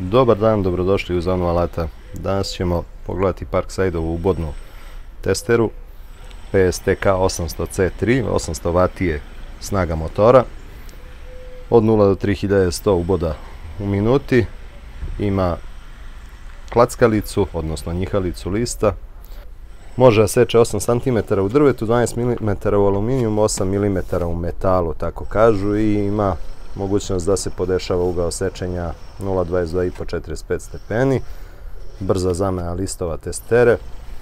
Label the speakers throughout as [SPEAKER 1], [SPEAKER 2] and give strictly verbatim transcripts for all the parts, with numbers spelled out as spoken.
[SPEAKER 1] Dobar dan, dobrodošli u Zonu alata. Danas ćemo pogledati Parkside-ovu ubodnu testeru P S T K osamsto C tri, osamsto vati je snaga motora, od nula do tri hiljade sto uboda u minuti, ima klackalicu, odnosno njihalicu lista, može da seče osam centimetara u drvetu, dvanaest milimetara u aluminijumu, osam milimetara u metalu, tako kažu, i ima mogućnost da se podešava ugao sečenja nula zarez dvadeset dva i po do četrdeset pet stepeni, brza zamena listova testere,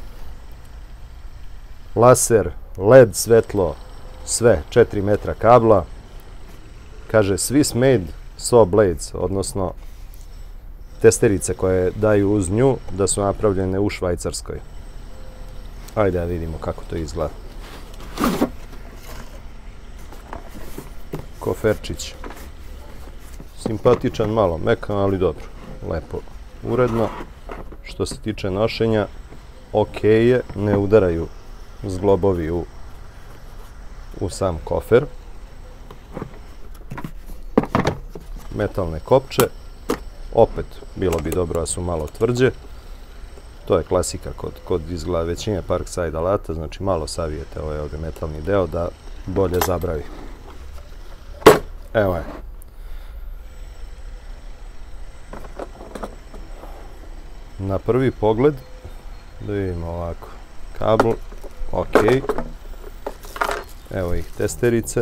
[SPEAKER 1] laser, led svetlo, sve, četiri metra kabla, kaže Swiss made saw blades, odnosno testerice koje daju uz nju da su napravljene u Švajcarskoj. Ajde da vidimo kako to izgleda. Koferčić. Simpatičan, malo mekan, ali dobro. Lepo, uredno. Što se tiče nošenja, ok je, ne udaraju zglobovi u, u sam kofer. Metalne kopče. Opet, bilo bi dobro da su malo tvrđe. To je klasika kod, kod izgleda većine Parkside alata, znači malo savijete ovaj ovdje metalni deo da bolje zabravi. Evo je. Na prvi pogled, da vidimo ovako, kabel, ok. Evo ih testerice.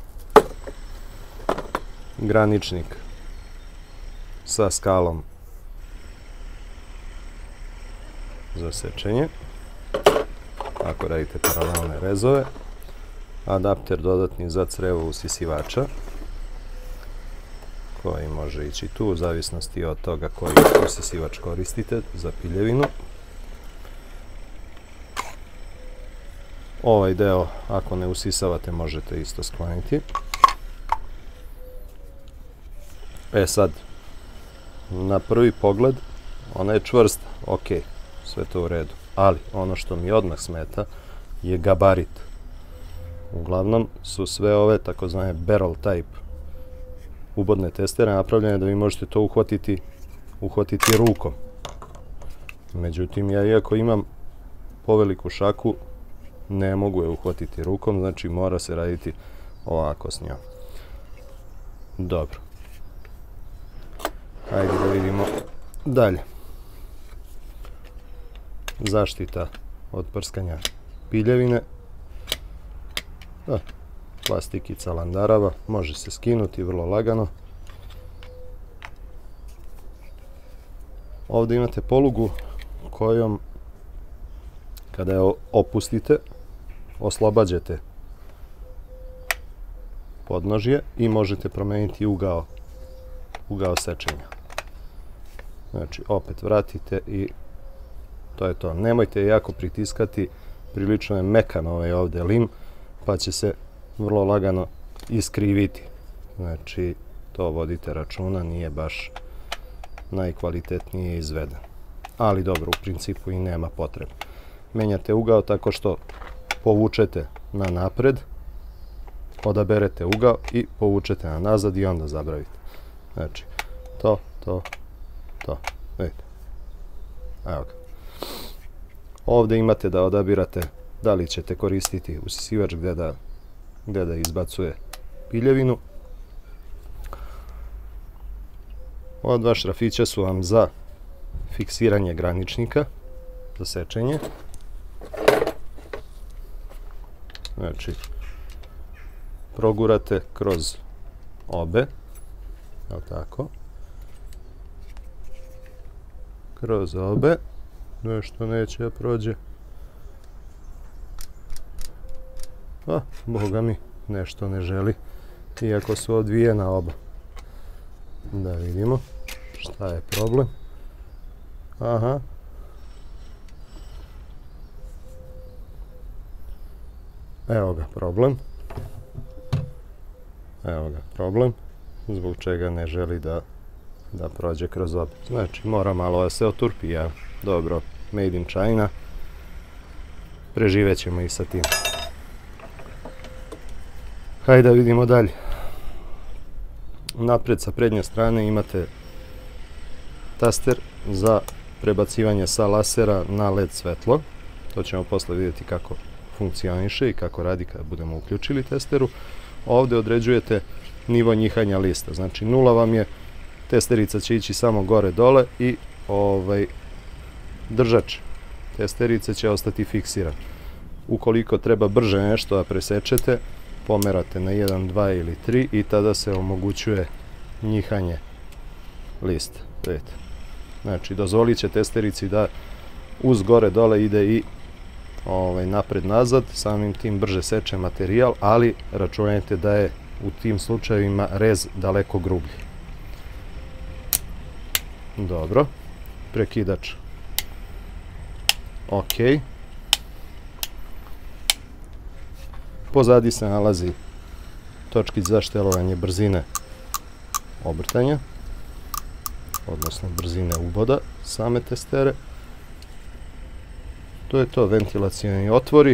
[SPEAKER 1] Graničnik sa skalom za sečenje, ako radite paralelne rezove, adapter dodatni za crevo usisivača, koji može ići tu u zavisnosti od toga koji usisivač koristite za piljevinu. Ovaj deo, ako ne usisavate, možete isto skloniti. E sad, na prvi pogled, ona je čvrsta, ok, sve to u redu, ali ono što mi odmah smeta je gabarit. Uglavnom su sve ove takozvane barrel type ubodne testere napravljene da vi možete to uhvatiti, uhvatiti rukom. Međutim, ja iako imam poveliku šaku, ne mogu je uhvatiti rukom, znači mora se raditi ovako s njom. Dobro. Hajde da vidimo dalje. Zaštita od prskanja piljevine. Da, plastikica landarava, može se skinuti vrlo lagano. Ovdje imate polugu kojom kada je opustite, oslobađate podnožje i možete promeniti ugao, ugao sečenja. Znači, opet vratite i to je to. Nemojte jako pritiskati, prilično je mekan ovaj ovdje lim, pa će se vrlo lagano iskriviti. Znači, to vodite računa, nije baš najkvalitetnije izveden. Ali dobro, u principu i nema potrebe. Menjate ugao tako što povučete na napred, odaberete ugao i povučete na nazad i onda zabravite. Znači, to, to, to. Vidite. Evo ga. Ovdje imate da odabirate da li ćete koristiti usisivač gdje da, gdje da izbacuje piljevinu. Ova dva šrafića su vam za fiksiranje graničnika, za sečenje. Znači, progurate kroz obe, evo tako, kroz obe, nešto neće da prođe. A, boga mi, nešto ne želi, iako su odvijena oba. Da vidimo šta je problem. Aha. Evo ga problem. Evo ga problem. Zbog čega ne želi da, da prođe kroz oba. Znači, mora malo da se oturpi, ja. Dobro, made in China. Preživet ćemo i sa tim. Hajde da vidimo dalje. Napred sa prednje strane imate taster za prebacivanje sa lasera na led svetlo. To ćemo posle vidjeti kako funkcioniše i kako radi kada budemo uključili testeru. Ovdje određujete nivo njihanja lista. Znači nula vam je, testerica će ići samo gore dole i ovaj, držač testerice će ostati fiksiran. Ukoliko treba brže nešto da presečete, pomerate na jedan, dva ili tri i tada se omogućuje njihanje lista. Vidite. Znači dozvolit će testerici da uz gore dole ide i ovaj, napred nazad, samim tim brže seče materijal, ali računajte da je u tim slučajevima rez daleko grublji. Dobro, prekidač. Ok. Pozadi se nalazi točkić za štelovanje brzine obrtanja, odnosno brzine uboda same testere. To je to, ventilacioni otvori.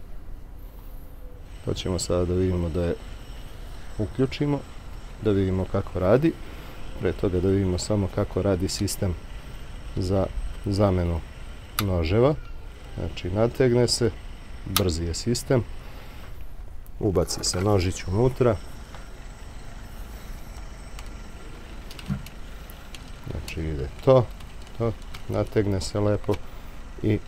[SPEAKER 1] To ćemo sada da vidimo da je uključimo, da vidimo kako radi. Pre toga da vidimo samo kako radi sistem za zamenu noževa. Znači nategne se, brzi je sistem, ubaci se nožić unutra. Znači ide to, to, nategne se lepo i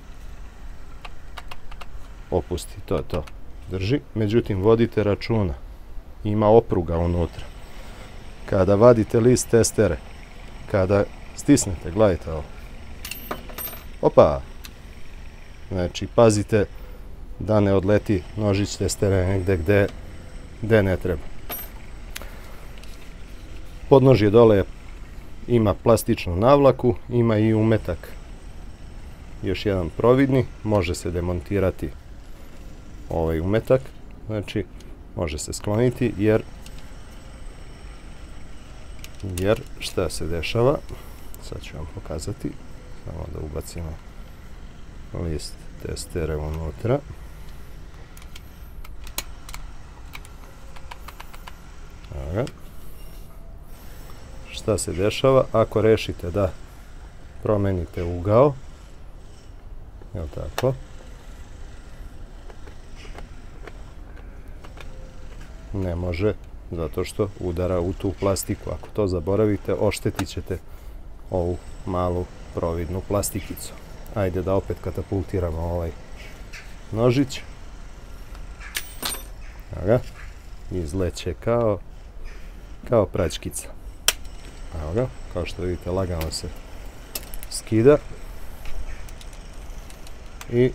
[SPEAKER 1] opusti, to je to, drži. Međutim, vodite računa, ima opruga unutra. Kada vadite list testere, kada stisnete, gledajte ovo. Opa! Znači, pazite da ne odleti nožić testere negde gde, gde ne treba. Podnožje dole ima plastičnu navlaku, ima i umetak. Još jedan providni, može se demontirati ovaj umetak, znači može se skloniti jer jer šta se dešava, sad ću vam pokazati, samo da ubacimo list testere unutra. Evo. Šta se dešava ako rešite da promenite ugao, jel tako? Ne može, zato što udara u tu plastiku. Ako to zaboravite, oštetit ćete ovu malu providnu plastikicu. Ajde da opet katapultiramo ovaj nožić. Evo ga. Izleće kao, kao praćkica. Evo ga, kao što vidite, lagano se skida. I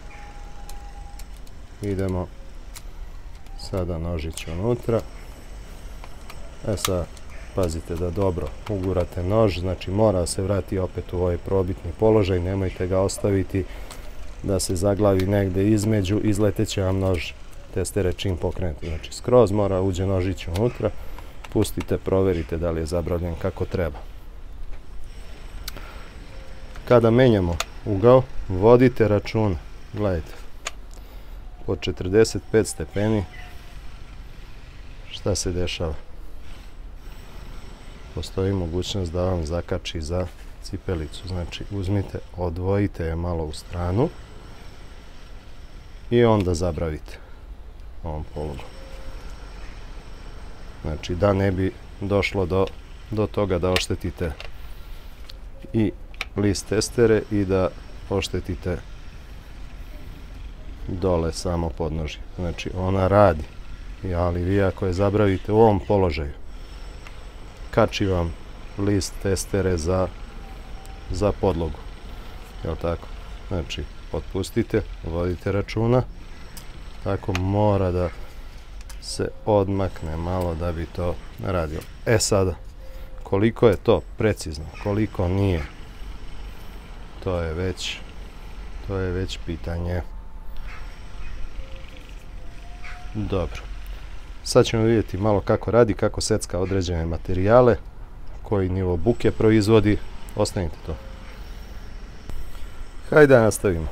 [SPEAKER 1] idemo sada nožić unutra. E sad, pazite da dobro ugurate nož, znači mora se vrati opet u ovaj probitni položaj, nemojte ga ostaviti da se zaglavi negde između, izleteće vam nož testere čim pokrenete. Znači skroz mora uđe nožić unutra, pustite, proverite da li je zabravljen kako treba. Kada menjamo ugao, vodite računa, gledajte, po četrdeset pet stepeni, šta se dešava? Postoji mogućnost da vam zakači za cipelicu. Znači uzmite, odvojite je malo u stranu i onda zabravite ovom pologu. Znači da ne bi došlo do, do toga da oštetite i list testere i da oštetite dole samo podnožje. Znači ona radi, ali vi ako je zabravite u ovom položaju, kači vam list testere za, za podlogu. Jel tako? Znači, otpustite, vodite računa. Tako mora da se odmakne malo da bi to radio. E sada, koliko je to precizno, koliko nije, to je već, to je već pitanje. Dobro. Sad ćemo vidjeti malo kako radi, kako secka određene materijale, koji nivo buke proizvodi. Ostavite to. Hajde da nastavimo.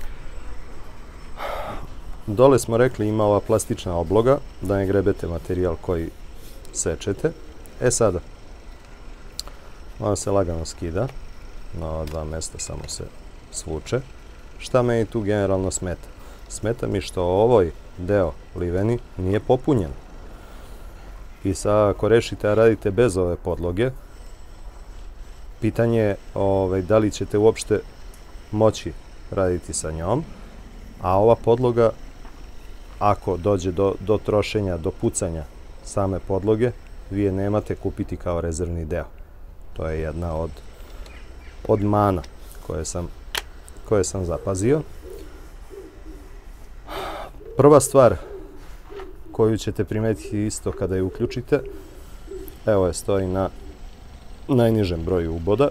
[SPEAKER 1] Dole smo rekli ima ova plastična obloga, da ne grebete materijal koji sečete. E sada, on se lagano skida, na ova dva mesta samo se svuče. Šta meni tu generalno smeta? Smeta mi što ovoj deo liveni nije popunjen. I sad ako rešite da radite bez ove podloge, pitanje je ovaj, da li ćete uopšte moći raditi sa njom, a ova podloga, ako dođe do, do trošenja, do pucanja same podloge, vi je nemate kupiti kao rezervni deo. To je jedna od, od mana koje sam, koje sam zapazio. Prva stvar koju ćete primetiti isto kada je uključite, evo je stoji na najnižem broju uboda.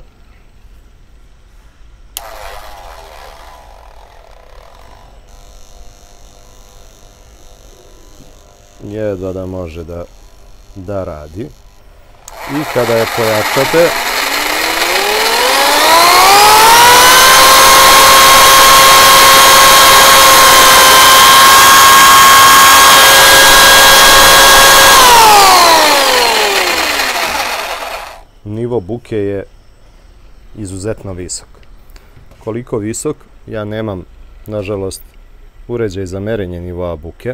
[SPEAKER 1] Jedva da može da, da radi. I kada je pojačate, nivo buke je izuzetno visok. Koliko visok? Ja nemam, nažalost, uređaj za merenje nivoa buke.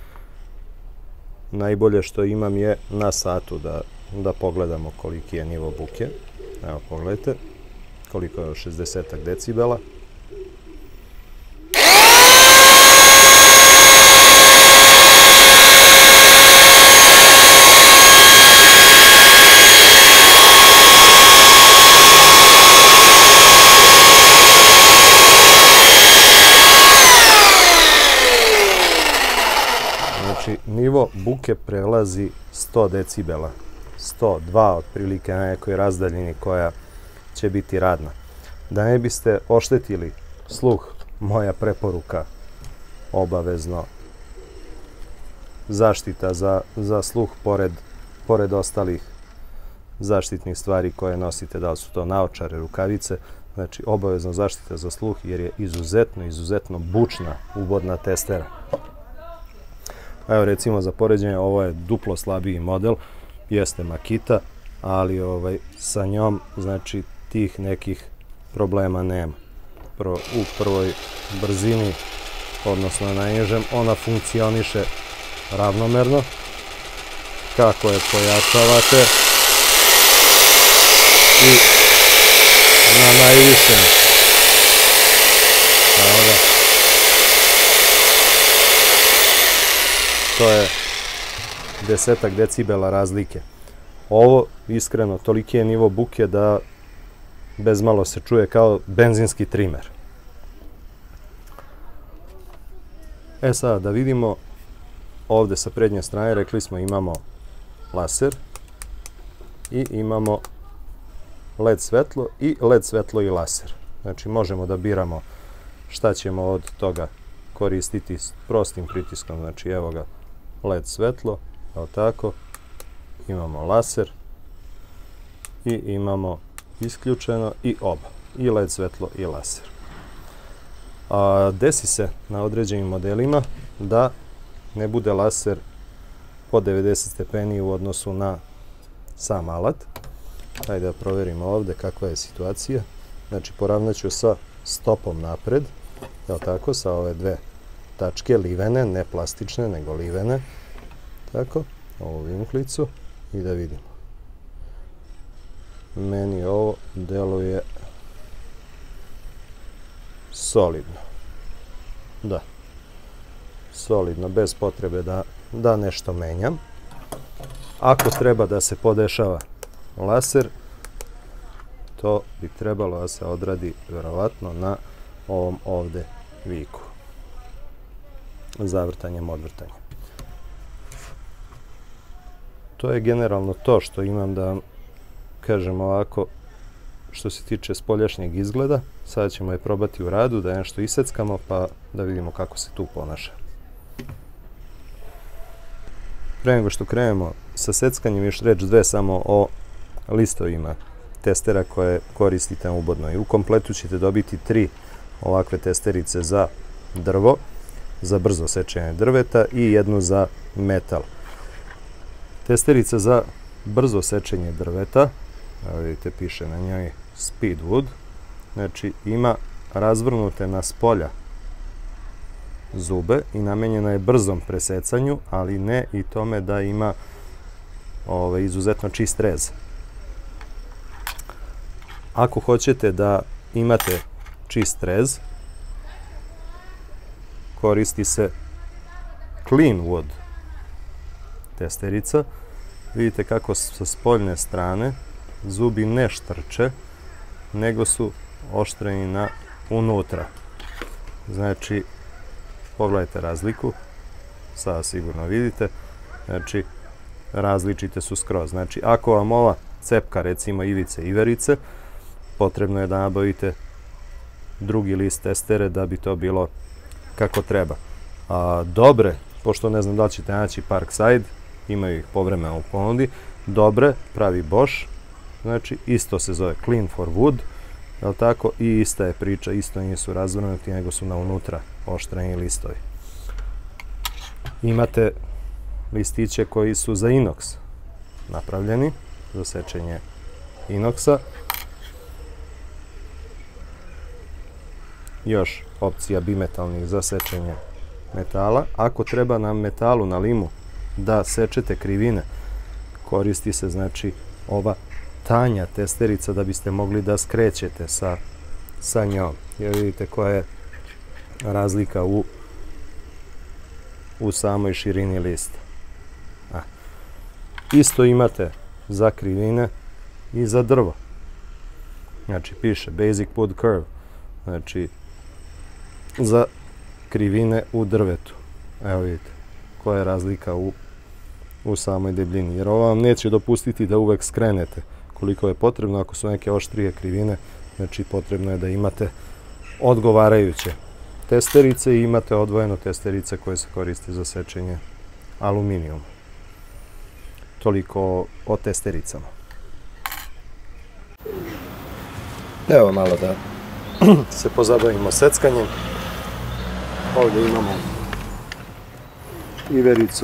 [SPEAKER 1] Najbolje što imam je na satu da, da pogledamo koliki je nivo buke. Evo, pogledajte koliko je, šezdeset decibela. Znači, nivo buke prelazi sto decibela, sto dva otprilike na nekoj razdaljini koja će biti radna. Da ne biste oštetili sluh, moja preporuka obavezno zaštita za, za sluh pored, pored ostalih zaštitnih stvari koje nosite, da li su to naočare, rukavice, znači obavezno zaštita za sluh jer je izuzetno, izuzetno bučna ubodna testera. Evo recimo za poređenje, ovo je duplo slabiji model, jeste Makita, ali ovaj, sa njom znači tih nekih problema nema. Prvo, u prvoj brzini, odnosno na najnižem, ona funkcioniše ravnomerno. Kako je pojačavate i na najvišem. Evo da. To je desetak decibela razlike. Ovo, iskreno, toliki je nivo buke da bez malo se čuje kao benzinski trimer. E sada, da vidimo ovde sa prednje strane, rekli smo imamo laser i imamo led svetlo i led svetlo i laser. Znači možemo da biramo šta ćemo od toga koristiti s prostim pritiskom. Znači evo ga led svetlo, evo tako, imamo laser i imamo isključeno i oba, i led svetlo i laser. A, desi se na određenim modelima da ne bude laser po devedeset stepeni u odnosu na sam alat. Hajde da proverimo ovde kakva je situacija. Znači poravnat ću sa stopom napred, evo tako, sa ove dve tačke livene, ne plastične, nego livene. Tako, ovu vinklicu i da vidimo. Meni ovo deluje solidno. Da. Solidno, bez potrebe da, da nešto menjam. Ako treba da se podešava laser, to bi trebalo da se odradi verovatno na ovom ovde viku. Zavrtanjem, odvrtanjem. To je generalno to što imam da kažem ovako što se tiče spoljašnjeg izgleda. Sada ćemo je probati u radu, da nešto iseckamo pa da vidimo kako se tu ponaša. Pre nego što krenemo sa seckanjem, još reč dve samo o listovima testera koje koristite na ubodnoj. U kompletu ćete dobiti tri ovakve testerice za drvo, za brzo sečenje drveta i jednu za metal. Testerica za brzo sečenje drveta Evo vidite, piše na njoj Speedwood. Znači ima razvrnute na spolja zube i namenjena je brzom presecanju, ali ne i tome da ima ove, izuzetno čist rez. Ako hoćete da imate čist rez, koristi se Cleanwood testerica. Vidite kako sa spoljne strane zubi ne štrče, nego su oštreni na unutra. Znači, pogledajte razliku, sada sigurno vidite, znači različite su skroz. Znači, ako vam ova cepka, recimo ivice iverice, potrebno je da nabavite drugi list testere da bi to bilo kako treba. A, dobre, pošto ne znam da li ćete naći Parkside, imaju ih povremeno u ponudi, dobre pravi Bosch, znači isto se zove Clean for Wood, jel tako, i ista je priča, isto nisu razvrnuti, nego su na unutra oštreni listovi. Imate listiće koji su za inoks napravljeni, za sečenje inoksa. Još opcija bimetalnih za sečenje metala. Ako treba na metalu, na limu, da sečete krivine, koristi se znači ova tanja testerica da biste mogli da skrećete sa, sa njom. Jer vidite koja je razlika u, u samoj širini lista. A. Isto imate za krivine i za drvo. Znači piše Basic Wood Curve, znači za krivine u drvetu. Evo vidite koja je razlika u, u samoj debljini. Jer ovo vam neće dopustiti da uvek skrenete koliko je potrebno. Ako su neke oštrije krivine, znači potrebno je da imate odgovarajuće testerice i imate odvojeno testerice koje se koriste za sečenje aluminijuma. Toliko o, o testericama. Evo malo da se pozabavimo seckanjem. Ovdje imamo ivericu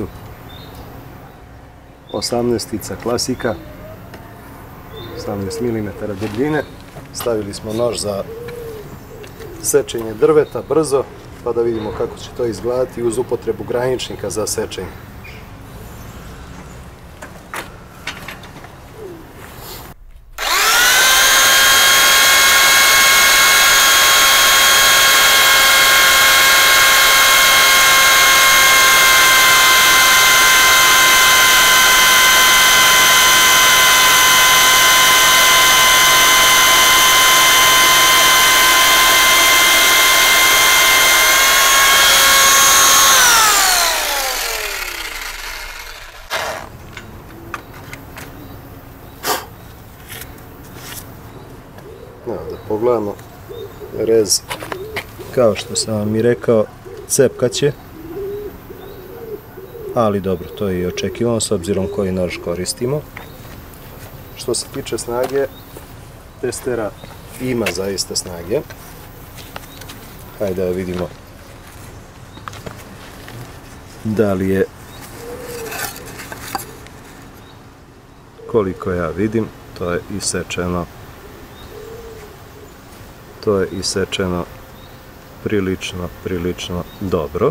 [SPEAKER 1] osamnaestica klasika, osamnaest milimetara debljine. Stavili smo nož za sečenje drveta brzo, pa da vidimo kako će to izgledati uz upotrebu graničnika za sečenje. Evo da pogledamo, rez, kao što sam vam i rekao, cepkaće, ali dobro, to je i očekivano s obzirom koji nož koristimo. Što se tiče snage, testera ima zaista snage. Hajde da vidimo da li je, koliko ja vidim, to je isečeno. To je isečeno prilično, prilično dobro.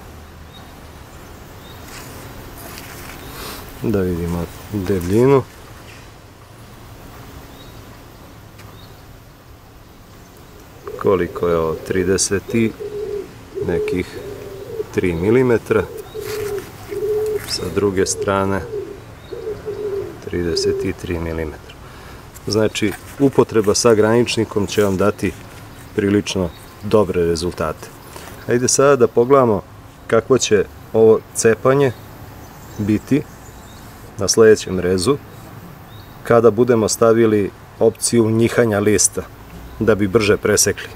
[SPEAKER 1] Da vidimo debljinu. Koliko je ovo? trideset i nekih tri milimetra. Sa druge strane trideset tri milimetra. Znači, upotreba sa graničnikom će vam dati prilično dobre rezultate. Hajde sada da pogledamo kako će ovo cepanje biti na sljedećem rezu kada budemo stavili opciju njihanja lista da bi brže presekli.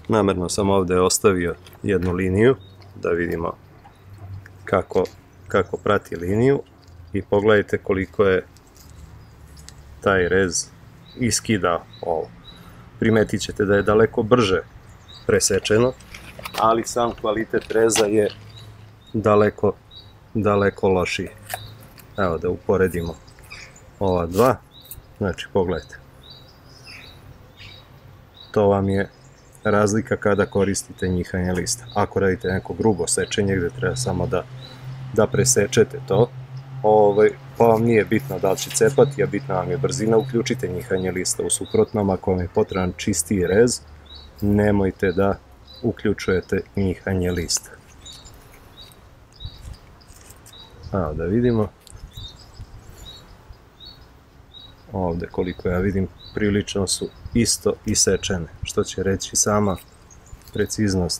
[SPEAKER 1] Namerno sam ovdje ostavio jednu liniju da vidimo kako, kako prati liniju i pogledajte koliko je taj rez iskidao ovo. Primetit ćete da je daleko brže presečeno, ali sam kvalitet reza je daleko, daleko lošiji. Evo da uporedimo ova dva, znači pogledajte. To vam je razlika kada koristite njihanje lista. Ako radite neko grubo sečenje gdje treba samo da, da presečete to, ovaj, pa vam nije bitno da li će cepati, a bitna vam je brzina, uključite njihanje lista. U suprotnom, ako vam je potreban čistiji rez, nemojte da uključujete njihanje lista. Evo da vidimo. Ovdje koliko ja vidim prilično su isto isečene, što će reći sama preciznost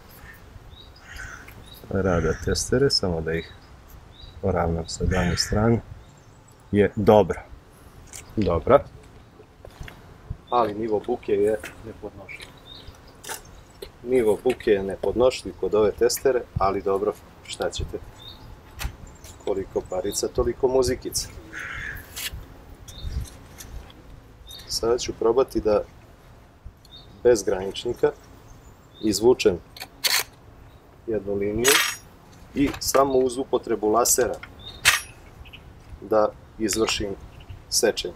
[SPEAKER 1] rada testere, samo da ih poravnam sa danje strane, je dobra. Dobra. Ali nivo buke je nepodnošljiv. Nivo buke je nepodnošljiv kod ove testere, ali dobro, šta ćete? Koliko parica, toliko muzikica. Sada ću probati da bez graničnika izvučem jednu liniju i samo uz upotrebu lasera da izvršim sečenje.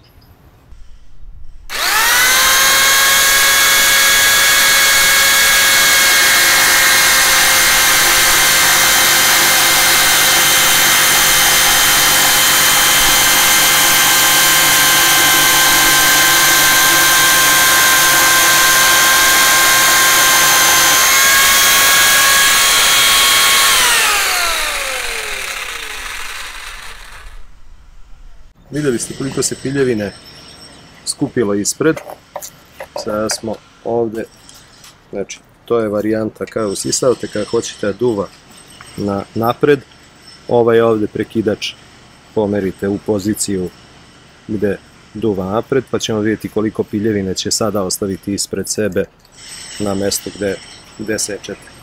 [SPEAKER 1] Vidjeli ste koliko se piljevine skupilo ispred. Sada smo ovdje, znači to je varijanta kao usisavate, kada hoćete da duva na napred, ovaj ovdje prekidač pomerite u poziciju gdje duva napred, pa ćemo vidjeti koliko piljevine će sada ostaviti ispred sebe na mjestu gdje, gdje sečete.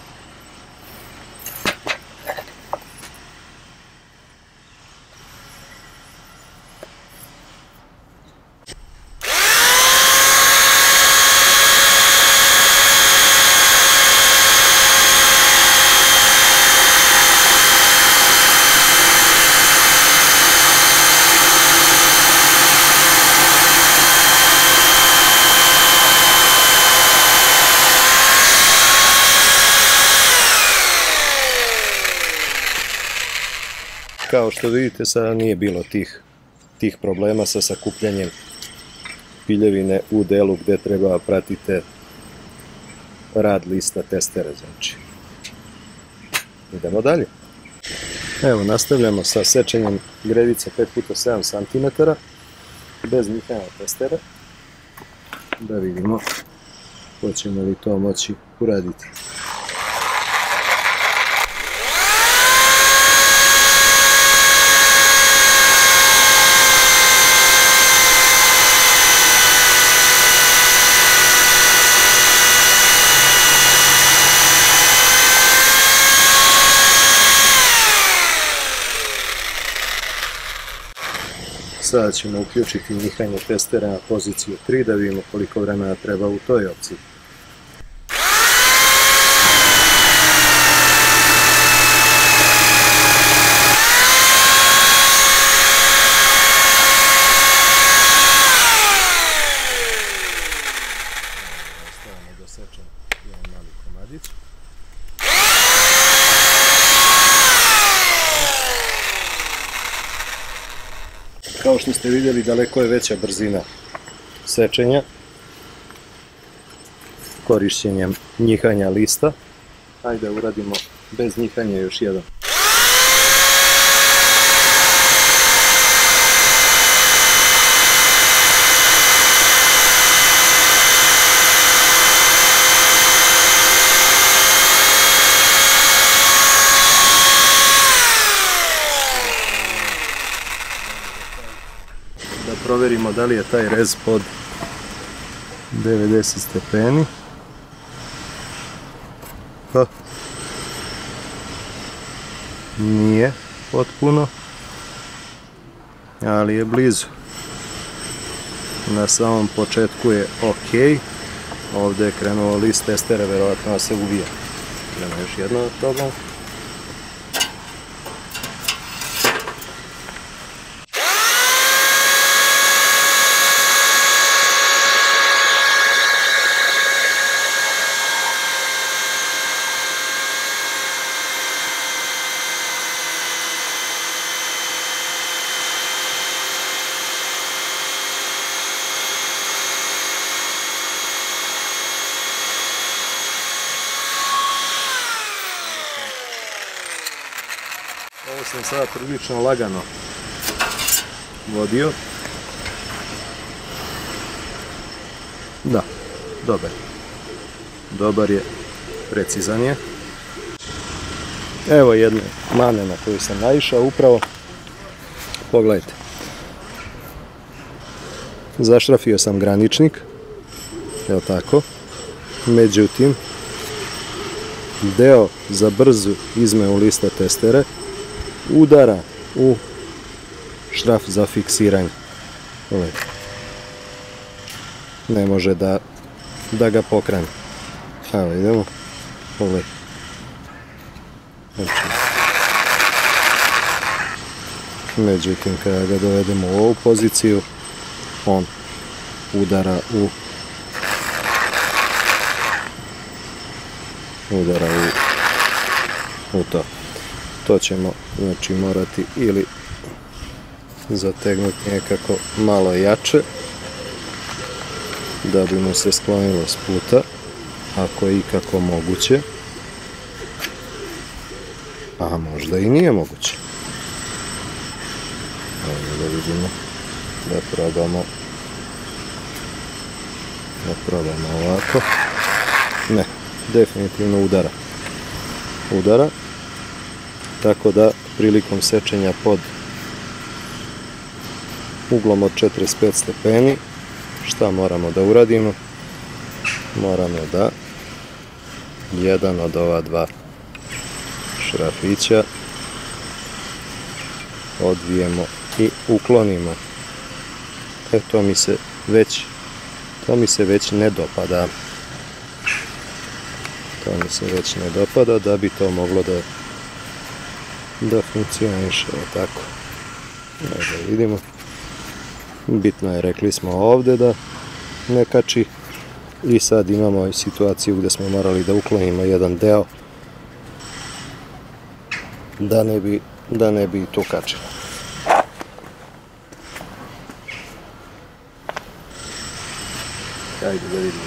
[SPEAKER 1] Kao što vidite, sada nije bilo tih, tih problema sa sakupljanjem piljevine u delu gdje treba pratite rad lista testere. Znači. Idemo dalje. Evo, nastavljamo sa sečenjem grevice pet puta sedam centimetara bez njihanja testere. Da vidimo hoćemo li to moći uraditi. Sada ćemo uključiti njihanje testere na poziciju tri da vidimo koliko vremena treba u toj opciji. Ostavamo da sečem jedan mali komadić. Kao što ste vidjeli, daleko je veća brzina sečenja korišćenjem njihanja lista. Hajde uradimo bez njihanja još jedan. Da provjerimo da li je taj rez pod devedeset stepeni. Pa nije potpuno, ali je blizu. Na samom početku je ok. Ovdje je krenuo list testere, verovatno da se uvija. Idemo još jedno da probamo. Ovo sam sada prilično lagano vodio. Da, dobar. Dobar je, precizan je. Evo jedne mane na koju sam naišao upravo. Pogledajte. Zašrafio sam graničnik. Evo tako. Međutim, deo za brzu izmenu lista testere udara u šraf za fiksiranje. Pogledajte. Ne može da, da ga pokrene. Evo idemo. Pogledajte. Znači, međutim, kada ga dovedemo u ovu poziciju, on udara u udara u, u to. To ćemo, znači, morati ili zategnuti nekako malo jače da bi mu se sklonilo s puta, ako je ikako moguće, a možda i nije moguće. Ajde da vidimo, da probamo, da probamo ovako. Ne, definitivno udara. Udara, tako da prilikom sečenja pod uglom od četrdeset pet stepeni, šta moramo da uradimo? Moramo da jedan od ova dva šrafića odvijemo i uklonimo. E, to mi se već to mi se već ne dopada. To mi se već ne dopada, da bi to moglo da da funkcioniše tako. Da vidimo. Bitno je, rekli smo ovdje da ne kači, i sad imamo situaciju gdje smo morali da uklonimo jedan deo da ne bi, da ne bi tu kačilo. Ajde da vidimo.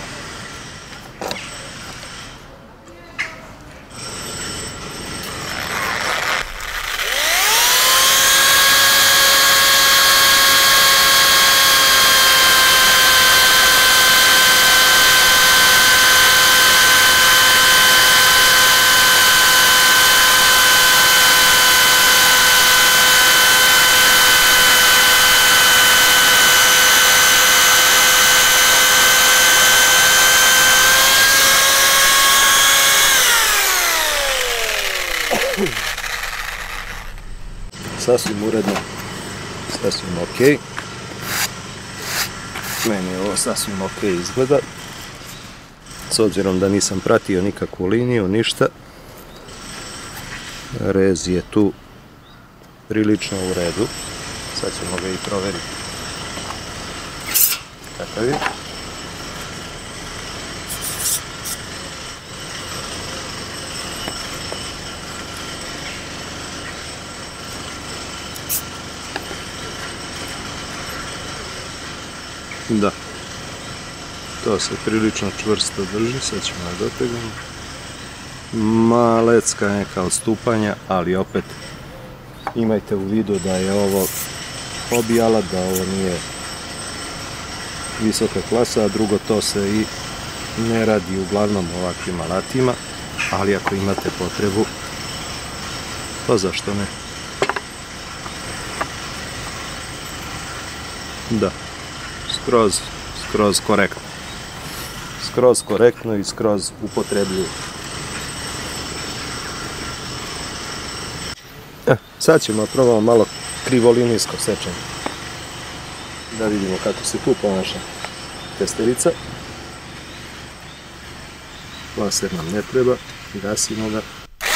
[SPEAKER 1] Sasvim uredno, sasvim ok. Meni je ovo sasvim ok izgleda. S obzirom da nisam pratio nikakvu liniju, ništa. Rez je tu prilično u redu. Sad ćemo ga i provjeriti. Kakav je? Da, to se prilično čvrsto drži, sad ćemo da dotegnemo. Malecka neka odstupanja, ali opet imajte u vidu da je ovo hobi alat, da ovo nije visoka klasa, a drugo, to se i ne radi uglavnom ovakvim alatima, ali ako imate potrebu, pa zašto ne? Da. Skroz, skroz korektno. Skroz korektno i skroz upotrebljivo. E, sad ćemo probamo malo krivolinijsko sečenje. Da vidimo kako se tu ponaša testerica. Laser nam ne treba, gasimo ga.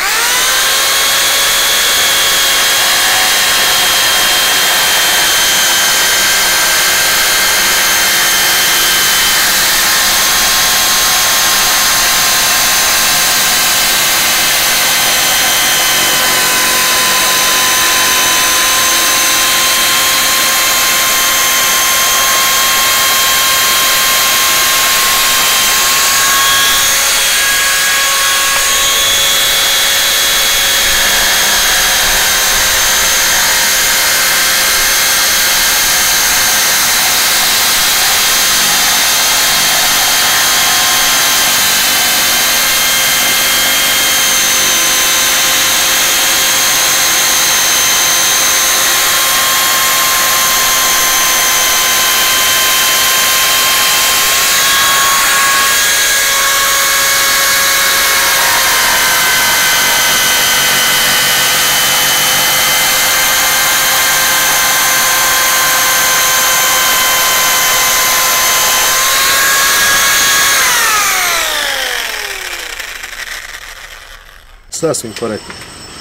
[SPEAKER 1] Sasvim korektno.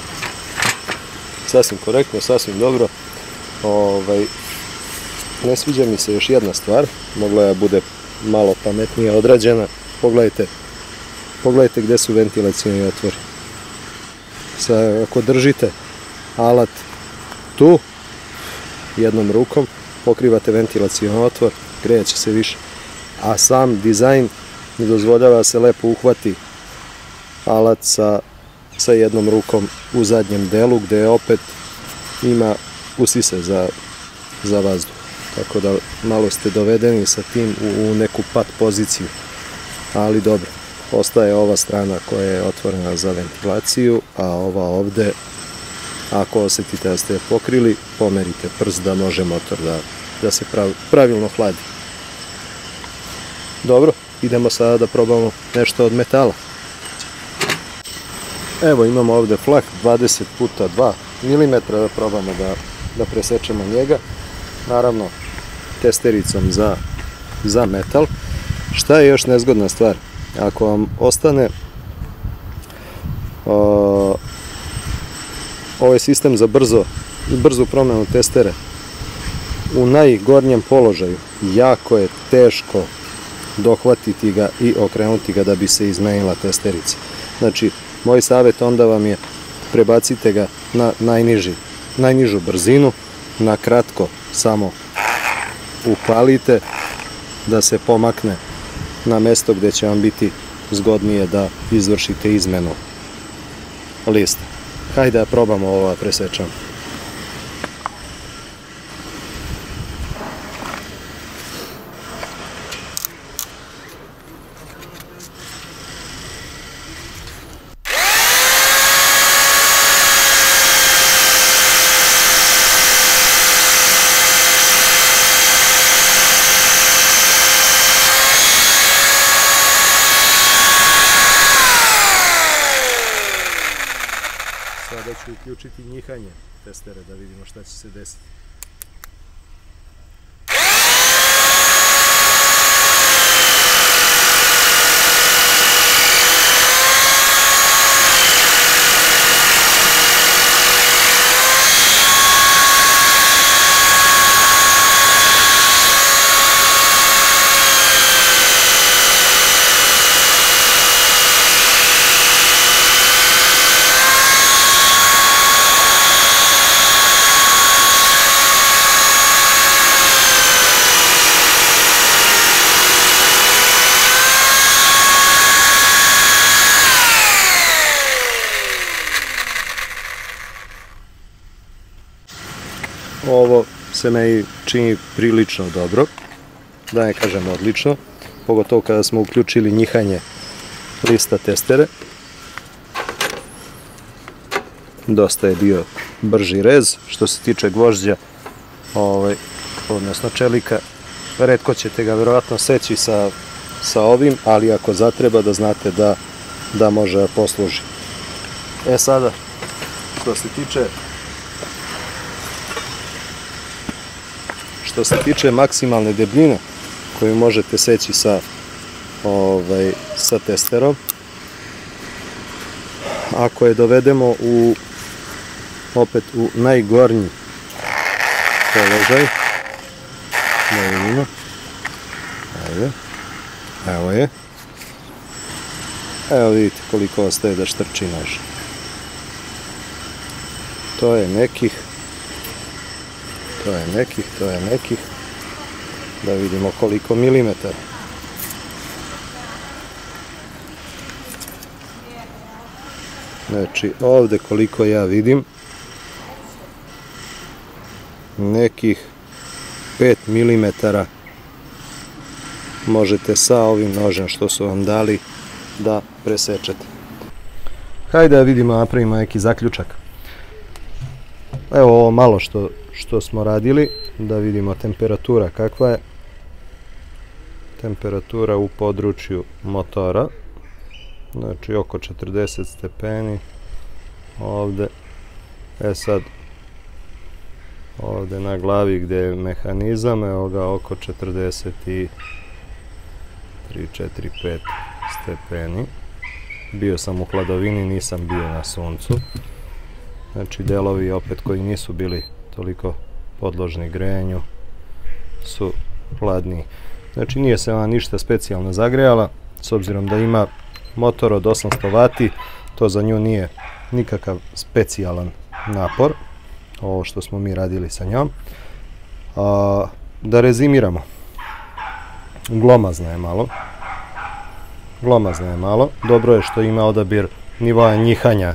[SPEAKER 1] Sasvim korektno, sasvim dobro. Ovaj, ne sviđa mi se još jedna stvar. Mogla je da bude malo pametnije odrađena. Pogledajte, pogledajte gdje su ventilacioni otvori. Sa, ako držite alat tu, jednom rukom, pokrivate ventilacioni otvor, greće se više. A sam dizajn ne dozvoljava se lepo uhvati alat sa sa jednom rukom u zadnjem delu gdje opet ima usise za, za vazduh. Tako da malo ste dovedeni sa tim u, u neku pat poziciju. Ali dobro, ostaje ova strana koja je otvorena za ventilaciju, a ova ovdje, ako osjetite da ste je pokrili, pomerite prst da može motor da, da se prav, pravilno hladi. Dobro, idemo sada da probamo nešto od metala. Evo imamo ovdje flak dvadeset puta dva milimetra, da probamo da, da presečemo njega. Naravno testericom za, za metal. Šta je još nezgodna stvar? Ako vam ostane o, ovaj sistem za brzo, brzu promjenu testere u najgornjem položaju, jako je teško dohvatiti ga i okrenuti ga da bi se izmenila testerica. Znači, moj savjet onda vam je prebacite ga na najniži, najnižu brzinu, na kratko samo upalite da se pomakne na mesto gdje će vam biti zgodnije da izvršite izmenu lista. Hajde da probamo ovo presečamo. Sada ću uključiti njihanje testere da vidimo šta će se desiti. Ovo se meni čini prilično dobro, da ne kažem odlično, pogotovo kada smo uključili njihanje lista testere. Dosta je bio brži rez. Što se tiče gvožđa, ovaj, odnosno čelika, retko ćete ga vjerojatno seći sa, sa ovim, ali ako zatreba da znate da, da može da posluži. E sada, što se tiče što se tiče maksimalne debljine koju možete seći sa, ovaj, sa testerom, ako je dovedemo u, opet u najgornji položaj, da vidimo, ajde, evo je, evo vidite koliko ostaje da štrči nož. To je nekih, to je nekih, to je nekih, da vidimo koliko milimetara. Znači ovdje koliko ja vidim, nekih pet milimetara možete sa ovim nožem što su vam dali da presečete. Hajde da vidimo, napravimo neki zaključak. Evo ovo malo što, što smo radili, da vidimo temperatura kakva je. Temperatura u području motora, znači oko četrdeset stepeni ovdje. E sad, ovdje na glavi gdje je mehanizam, evo ga oko četrdeset tri, četiri, pet stepeni. Bio sam u hladovini, nisam bio na suncu. Znači delovi opet koji nisu bili toliko podložni grejanju su hladniji. Znači nije se ona ništa specijalno zagrejala, s obzirom da ima motor od osamsto vati, to za nju nije nikakav specijalan napor, ovo što smo mi radili sa njom. A, da rezimiramo, glomazna je malo, glomazna je malo, dobro je što ima odabir nivoa njihanja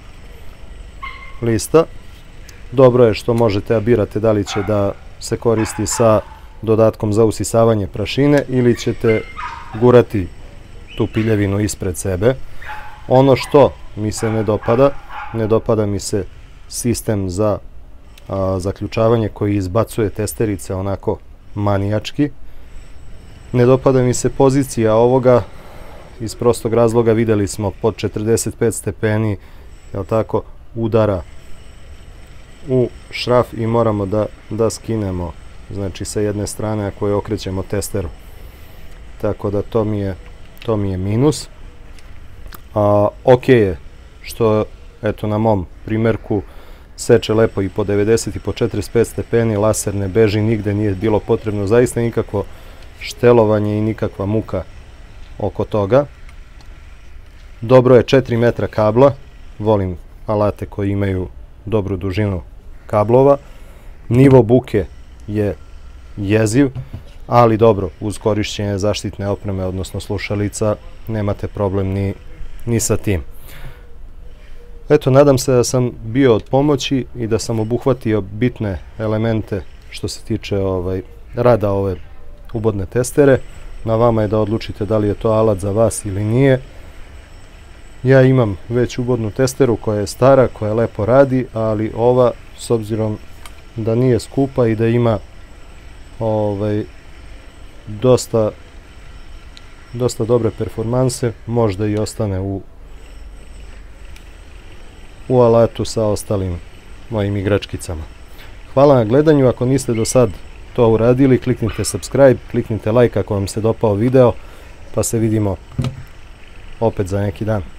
[SPEAKER 1] lista, dobro je što možete da birate da li će da se koristi sa dodatkom za usisavanje prašine ili ćete gurati tu piljevinu ispred sebe. Ono što mi se ne dopada, ne dopada mi se sistem za a, zaključavanje koji izbacuje testerice onako manijački. Ne dopada mi se pozicija ovoga iz prostog razloga, videli smo pod četrdeset pet stepeni, jel tako, udara u šraf i moramo da, da skinemo, znači sa jedne strane ako je okrećemo testeru. Tako da to mi je, to mi je minus. A, ok je što eto na mom primjerku seče lepo i po devedeset i po četrdeset pet stepeni, laser ne beži nigde, nije bilo potrebno zaista nikakvo štelovanje i nikakva muka oko toga. Dobro je četiri metra kabla, volim alate koji imaju dobru dužinu kablova. Nivo buke je jeziv, ali dobro, uz korišćenje zaštitne opreme, odnosno slušalica, nemate problem ni, ni sa tim. Eto, nadam se da sam bio od pomoći i da sam obuhvatio bitne elemente što se tiče ovaj, rada ove ubodne testere. Na vama je da odlučite da li je to alat za vas ili nije. Ja imam već ubodnu testeru koja je stara, koja lepo radi, ali ova, s obzirom da nije skupa i da ima ovaj, dosta, dosta dobre performanse, možda i ostane u, u alatu sa ostalim mojim igračkicama. Hvala na gledanju, ako niste do sad to uradili, kliknite subscribe, kliknite like ako vam se dopao video, pa se vidimo opet za neki dan.